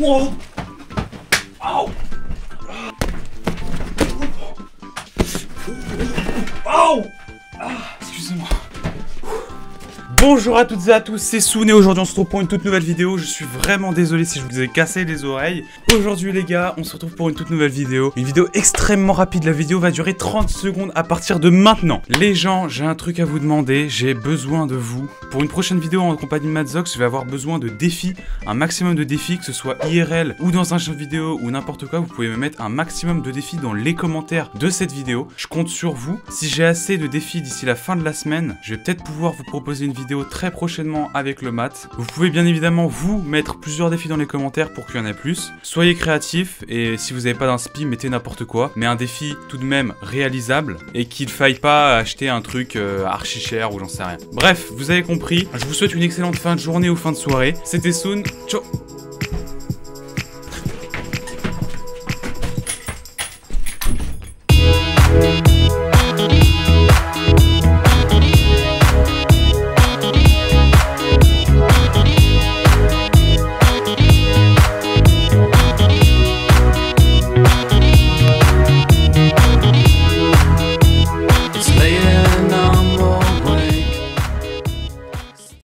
Wow. Au. Au. Excusez-moi. Bonjour à toutes et à tous, c'est Soun et aujourd'hui on se retrouve pour une toute nouvelle vidéo. Je suis vraiment désolé si je vous ai cassé les oreilles. Aujourd'hui les gars, on se retrouve pour une toute nouvelle vidéo. Une vidéo extrêmement rapide, la vidéo va durer 30 secondes à partir de maintenant. Les gens, j'ai un truc à vous demander, j'ai besoin de vous. Pour une prochaine vidéo en compagnie de Madzox, je vais avoir besoin de défis, un maximum de défis, que ce soit IRL ou dans un jeu vidéo ou n'importe quoi. Vous pouvez me mettre un maximum de défis dans les commentaires de cette vidéo. Je compte sur vous. Si j'ai assez de défis d'ici la fin de la semaine, je vais peut-être pouvoir vous proposer une vidéo très prochainement avec le mat. Vous pouvez bien évidemment vous mettre plusieurs défis dans les commentaires pour qu'il y en ait plus. Soyez créatifs et si vous n'avez pas d'inspi, mettez n'importe quoi. Mais un défi tout de même réalisable et qu'il faille pas acheter un truc archi cher ou j'en sais rien. Bref, vous avez compris. Je vous souhaite une excellente fin de journée ou fin de soirée. C'était Soun. Ciao.